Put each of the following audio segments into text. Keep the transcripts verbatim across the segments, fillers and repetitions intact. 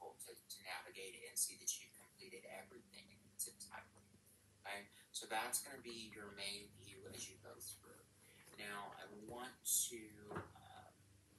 difficult to, to navigate and see that you've completed everything in its entirety. Okay? So that's going to be your main view as you go through. Now, I want to um,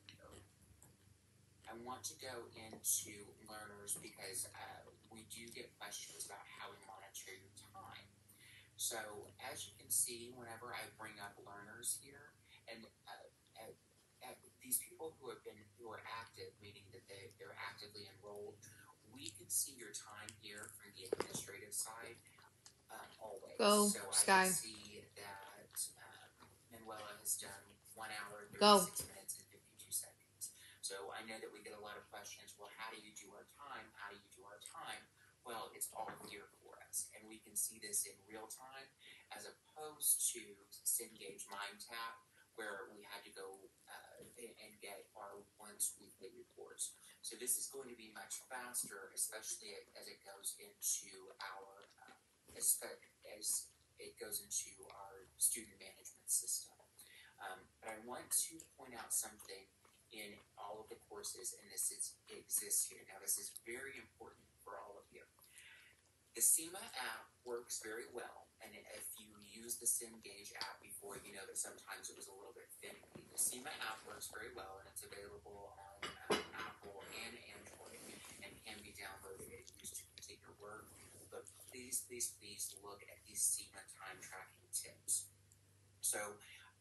I want to go into learners because uh, we do get questions about how we monitor your time. So as you can see, whenever I bring up learners here, and uh, uh, uh, these people who have been who are active, meaning that they they're actively enrolled, we can see your time here from the administrative side um, always. Go, so Sky. I can see that um, Manuela has done one hour, Go. thirty-six minutes, and fifty-two seconds. So I know that we get a lot of questions. Well, how do you do our time? How do you do our time? Well, it's all here for us, and we can see this in real time, as opposed to Cengage MindTap, where we had to go uh, and get our once weekly reports. So this is going to be much faster, especially as it goes into our uh, as, as it goes into our student management system. Um, but I want to point out something in all of the courses, and this is, exists here. Now, this is very important for all of you. The SEMA app works very well, and if you use the Cengage app before, you know that sometimes it was a little bit finicky. The SEMA app works very well, and it's available on uh, Apple and Android, and can be downloaded and used to complete your work. But please, please, please look at these SEMA time tracking tips. So,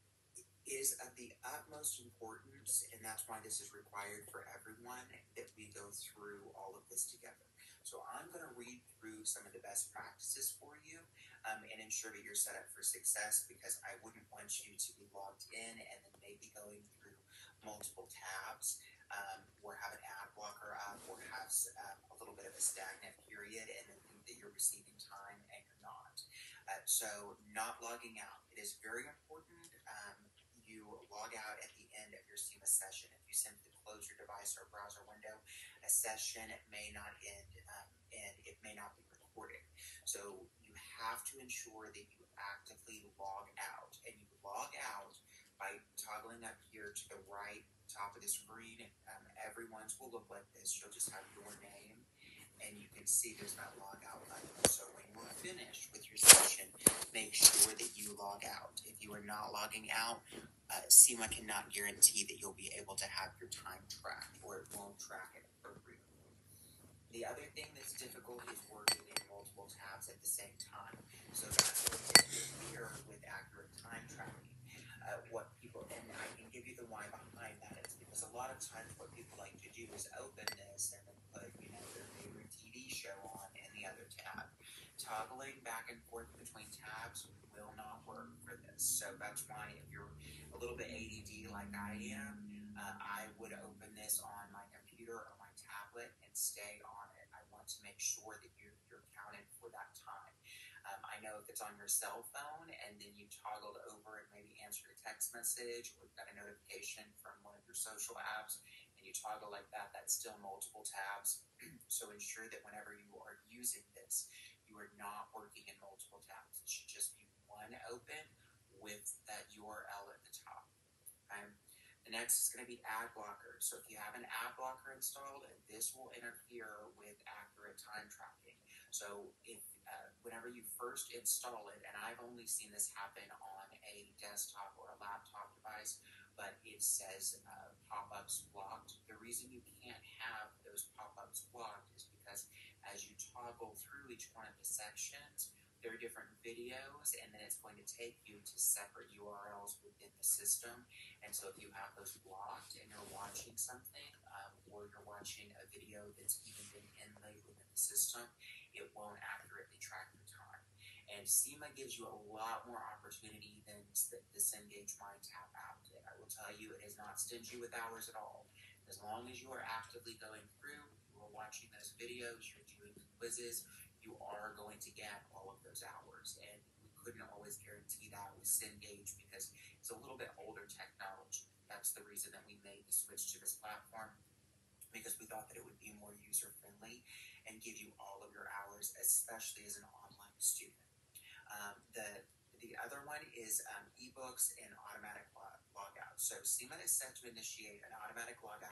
it is of the utmost importance, and that's why this is required for everyone, that we go through all of this together. So I'm going to read through some of the best practices for you um, and ensure that you're set up for success, because I wouldn't want you to be logged in and then maybe going through multiple tabs um, or have an ad blocker up or have um, a little bit of a stagnant period and then think that you're receiving time and you're not. Uh, so not logging out. It is very important. Um, you log out at the end of your SEMA session. If you simply close your device or browser window, a session may not end um, and it may not be recorded. So you have to ensure that you actively log out, and you log out by toggling up here to the right top of the screen. Um, everyone's will look like this. You'll just have your name, and you can see there's that log out button. So when you're finished with your session, make sure that you log out. If you are not logging out, uh, SEMA cannot guarantee that you'll be able to have your time tracked, or it won't track it appropriately. The other thing that's difficult is working in multiple tabs at the same time. So that's what here with accurate time tracking. Uh, what people, and I can give you the why behind that, is because a lot of times what people like to do is open this and then put, you know, their favorite T V show on in the other tab. Toggling back and forth between tabs will not work for this. So that's why if you're a little bit A D D like I am, uh, I would open this on my computer or my tablet and stay on it. I want to make sure that you're, you're counted for that time. Um, I know if it's on your cell phone and then you toggled over and maybe answered a text message or got a notification from one of your social apps and you toggle like that, that's still multiple tabs. So ensure that whenever you are using this, you are not working in multiple tabs. It should just be one open with that U R L at the top. Okay? The next is going to be ad blocker. So if you have an ad blocker installed, this will interfere with accurate time tracking. So if uh, whenever you first install it, and I've only seen this happen on a desktop or a laptop device, but it says uh, pop-ups blocked. The reason you can't have those pop-ups blocked is because as you toggle through each one of the sections, there are different videos, and then it's going to take you to separate U R Ls within the system. And so if you have those blocked and you're watching something, um, or you're watching a video that's even been inlaid within the system, it won't accurately track your time. And SEMA gives you a lot more opportunity than the, the Cengage MindTap app did. I will tell you, it is not stingy with hours at all. As long as you are actively going through, you are watching those videos, you're doing the quizzes, you are going to get all of those hours. And we couldn't always guarantee that with Cengage because it's a little bit older technology. That's the reason that we made the switch to this platform, because we thought that it would be more user-friendly and give you all of your hours, especially as an online student. Um, the the other one is um, ebooks and automatic log, logout. So SEMA is set to initiate an automatic logout after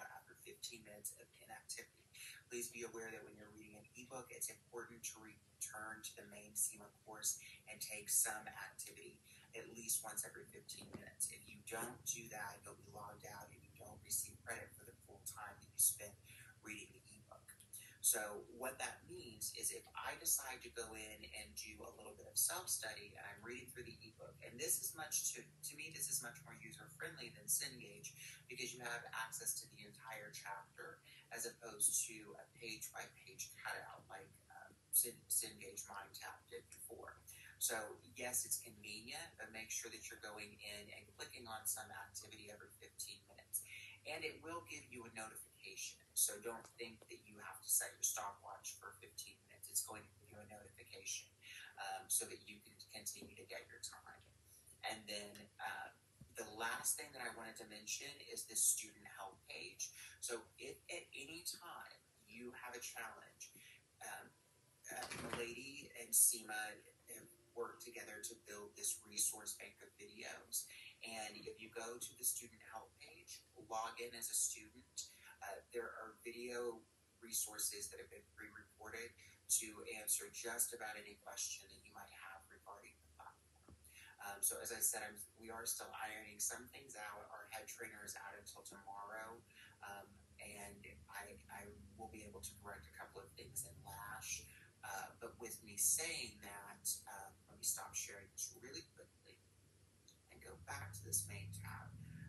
fifteen minutes of inactivity. Please be aware that when you're reading an ebook, it's important to return to the main SEMA course and take some activity at least once every fifteen minutes. If you don't do that, you'll be logged out and you don't receive credit for the full time that you spent reading the ebook. So what that means is if I decide to go in and do a little bit of self-study and I'm reading through the ebook, and this is much to, to me, this is much more user-friendly than Cengage because you have access to the entire chapter as opposed to a page-by-page cutout like um, Cengage MindTap did before. So yes, it's convenient, but make sure that you're going in and clicking on some activity every fifteen minutes. And it will give you a notification. So don't think that you have to set your stopwatch for fifteen minutes. It's going to give you a notification um, so that you can continue to get your time. And then uh, the last thing that I wanted to mention is this student help page. So if at any time you have a challenge, um, uh, Milady and SEMA have worked together to build this resource bank of videos. And if you go to the student help page, log in as a student, uh, there are video resources that have been pre-recorded to answer just about any question that you might have regarding the platform. Um, so as I said, I'm, we are still ironing some things out. Our head trainer is out until tomorrow, um, and I, I will be able to correct a couple of things in Lash. Uh, but with me saying that, um, let me stop sharing this really quickly and go back to this main tab.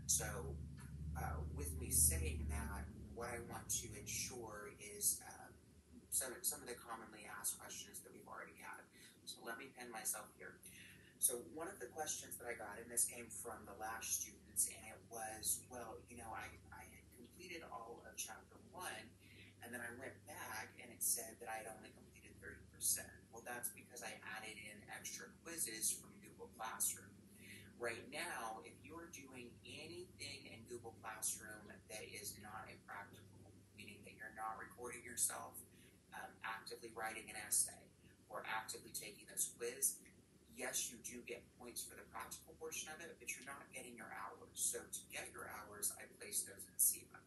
So uh, with me saying that, what I want to ensure is um, some, some of the commonly asked questions that we've already had. So let me pin myself here. So one of the questions that I got, and this came from the Lash students, and it was, well, you know, I, I had completed all of chapter one, and then I went back and it said that I had only completed thirty percent. Well, that's because I added in extra quizzes from Google Classroom. Right now, if you're doing anything in Google Classroom that is not impractical, meaning that you're not recording yourself, um, actively writing an essay, or actively taking those quiz, yes, you do get points for the practical portion of it, but you're not getting your hours. So to get your hours, I place those in SEMA.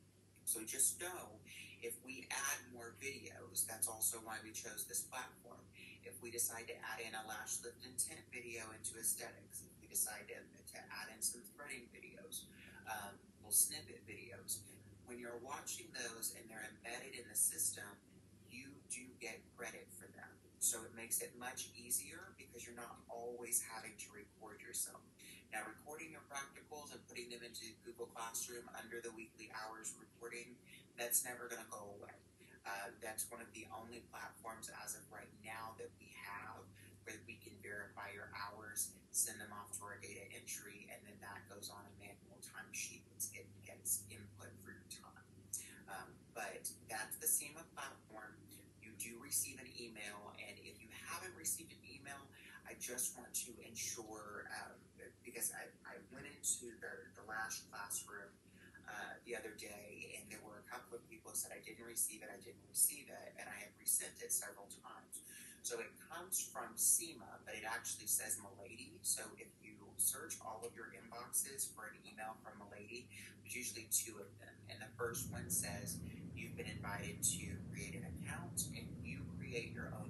So just know, if we add more videos, that's also why we chose this platform. If we decide to add in a lash lift and tint video into aesthetics, if we decide to, to add in some threading videos, um, little snippet videos, when you're watching those and they're embedded in the system, you do get credit for them. So it makes it much easier because you're not always having to record yourself. Now, recording your practicals and putting them into Google Classroom under the weekly hours recording, that's never going to go away. Uh, that's one of the only platforms as of right now that we have where we can verify your hours, send them off to our data entry, and then that goes on a manual timesheet that get, gets input for your time. Um, but that's the SEMA platform. You do receive an email, and if you haven't received an email, I just want to ensure, um, because I, I went into the, the Lash classroom uh, the other day, and there were a couple of people who said, I didn't receive it, I didn't receive it, and I have resent it several times. So it comes from SEMA, but it actually says Milady. So if you search all of your inboxes for an email from Milady, there's usually two of them. And the first one says, you've been invited to create an account, and you create your own